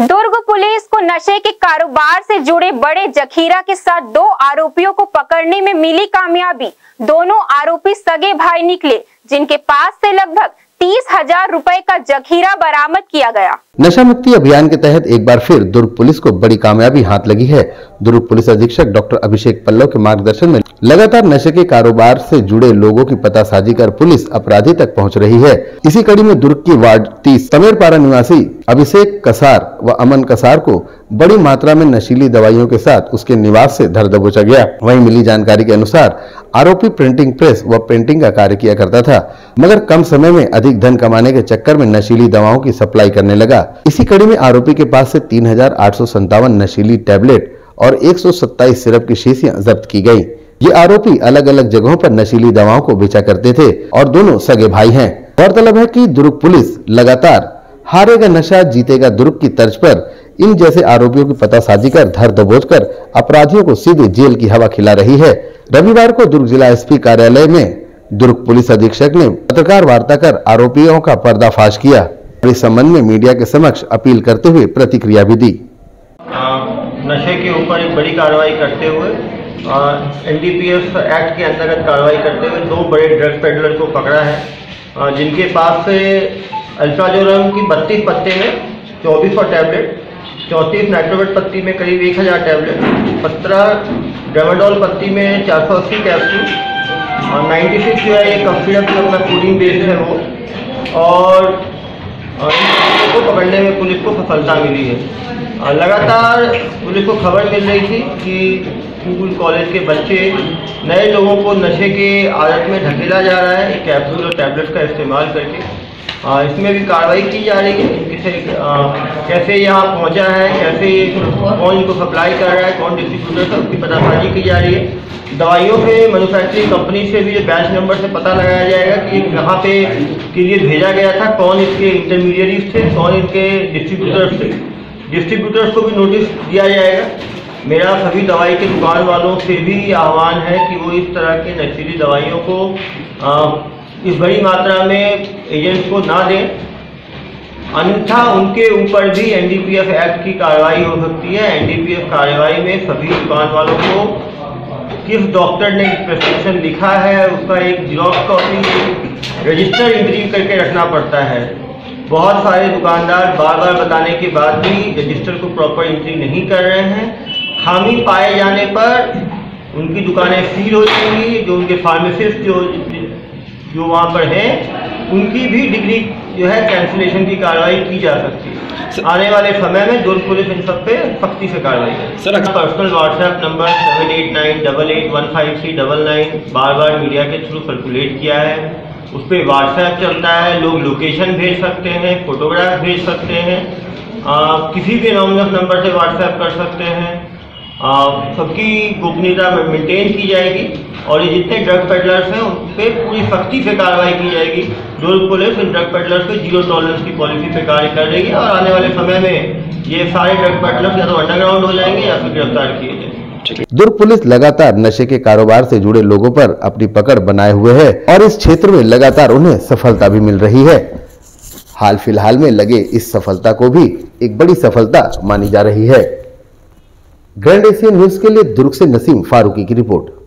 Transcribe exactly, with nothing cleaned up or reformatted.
दुर्ग police को नशे के कारोबार से जुड़े बड़े जखीरा के साथ दो आरोपियों को पकड़ने में मिली कामयाबी। दोनों आरोपी सगे भाई निकले, जिनके पास से लगभग तीस हजार रुपए का जखीरा बरामद किया गया। नशा मुक्ति अभियान के तहत एक बार फिर दुर्ग पुलिस को बड़ी कामयाबी हाथ लगी है। दुर्ग पुलिस अधीक्षक डॉक्टर अभिषेक पल्लव के मार्गदर्शन में लगातार नशे के कारोबार से जुड़े लोगों की पतासाजी कर पुलिस अपराधी तक पहुंच रही है। इसी कड़ी में दुर्ग की वार्ड तीस समेरपारा निवासी अभिषेक कसार व अमन कसार को बड़ी मात्रा में नशीली दवाइयों के साथ उसके निवास से धर दबोचा गया। वहीं मिली जानकारी के अनुसार आरोपी प्रिंटिंग प्रेस व पेंटिंग का कार्य किया करता था, मगर कम समय में अधिक धन कमाने के चक्कर में नशीली दवाओं की सप्लाई करने लगा। इसी कड़ी में आरोपी के पास से तीन हजार आठ सौ संतावन नशीली टैबलेट और एक सौ सत्ताईस सिरप की शीशियां जब्त की गयी। ये आरोपी अलग अलग जगहों पर नशीली दवाओं को बेचा करते थे और दोनों सगे भाई हैं। गौरतलब है कि दुर्ग पुलिस लगातार हारेगा नशा जीतेगा दुर्ग की तर्ज पर इन जैसे आरोपियों की पतासाजी कर धर दबोच कर अपराधियों को सीधे जेल की हवा खिला रही है। रविवार को दुर्ग जिला एसपी कार्यालय में दुर्ग पुलिस अधीक्षक ने पत्रकार वार्ता कर आरोपियों का पर्दाफाश किया। इस संबंध में मीडिया के समक्ष अपील करते हुए प्रतिक्रिया भी दी। नशे के ऊपर एक बड़ी कार्रवाई करते हुए एनडीपीएस एक्ट के अंतर्गत कार्रवाई करते हुए दो बड़े ड्रग पेडलर को पकड़ा है, आ, जिनके पास से अल्ट्राजोरम की बत्तीस पत्ते में चौबीस सौ टैबलेट, चौंतीस नाइट्रोवेट पत्ती में करीब एक हज़ार टैबलेट, सत्रह ड्रामाडोल पत्ती में चार सौ अस्सी कैप्सूल और छियानवे जो है ये कफ सिरप जो अपना कोडिंग बेस्ड है वो, और इन को पकड़ने में पुलिस को सफलता मिली है। लगातार पुलिस को खबर मिल रही थी कि स्कूल कॉलेज के बच्चे नए लोगों को नशे के आदत में ढकेला जा रहा है कैप्सूल और टैबलेट का इस्तेमाल करके। आ, इसमें भी कार्रवाई की जा रही है। इनके कैसे यहाँ पहुँचा है, कैसे कौन इनको सप्लाई कर रहा है, कौन डिस्ट्रीब्यूटर है, उसकी पतासाजी की जा रही है। दवाइयों के मैन्युफैक्चरिंग कंपनी से भी बैच नंबर से पता लगाया जाएगा कि कहाँ पे के लिए भेजा गया था, कौन इसके इंटरमीडिएरीज थे, कौन इनके डिस्ट्रीब्यूटर्स थे। डिस्ट्रीब्यूटर्स को भी नोटिस दिया जाएगा। मेरा सभी दवाई के दुकान वालों से भी आह्वान है कि वो इस तरह के नशीली दवाइयों को आ, इस बड़ी मात्रा में एजेंट्स को ना दें, अन्यथा उनके ऊपर भी एनडीपीएस एक्ट की कार्रवाई हो सकती है। एनडीपीएस कार्रवाई में सभी दुकान वालों को किस डॉक्टर ने प्रिस्क्रिप्शन लिखा है उसका एक जीरोक्स कॉपी रजिस्टर एंट्री करके रखना पड़ता है। बहुत सारे दुकानदार बार बार बताने के बाद भी रजिस्टर को प्रॉपर एंट्री नहीं कर रहे हैं। खामी पाए जाने पर उनकी दुकानें सील हो जाएंगी। जो उनके फार्मासिस्ट जो जो वहाँ पर हैं उनकी भी डिग्री जो है कैंसिलेशन की कार्रवाई की जा सकती है। आने वाले समय में दुर्ग पुलिस इन सब पे सख्ती से कार्रवाई करेगी। Sir personal WhatsApp number seven eight nine double eight one five three double nine बार बार मीडिया के थ्रू सर्कुलेट किया है। उस पर व्हाट्सएप चलता है, लोग लोकेशन भेज सकते हैं, फोटोग्राफ भेज सकते हैं, आ, किसी भी एनोनिमस नंबर से व्हाट्सएप कर सकते हैं। सबकी गोपनीयता मेंटेन की जाएगी और ये जितने ड्रग पेडलर्स हैं उन पर पूरी सख्ती से कार्रवाई की जाएगी। दुर्ग पुलिस इन ड्रग पेडलर्स पे जीरो टॉलरेंस की पॉलिसी पे कार्य कर रही है और आने वाले समय में ये सारे ड्रग पेडलर्स या तो अंडरग्राउंड हो जाएंगे या फिर गिरफ्तार किए जाएंगे। दुर्ग पुलिस लगातार नशे के कारोबार से जुड़े लोगों पर अपनी पकड़ बनाए हुए है और इस क्षेत्र में लगातार उन्हें सफलता भी मिल रही है। हाल फिलहाल में लगे इस सफलता को भी एक बड़ी सफलता मानी जा रही है। ग्रैंड एशिया न्यूज के लिए दुर्ग से नसीम फारूकी की रिपोर्ट।